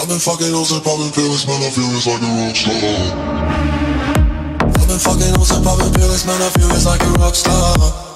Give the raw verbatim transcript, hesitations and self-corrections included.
I've been fucking hoes and popping pills, man, I feel it's like a rock star. I've been fucking hoes and popping pills, man, I feel it's like a rock star.